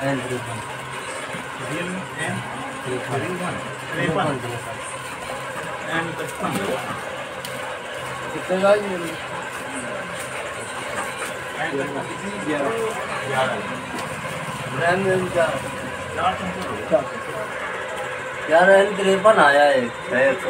N31 Realme N31 and the phone. कितने का ये And the रैम क्या 4 यार N53 आया है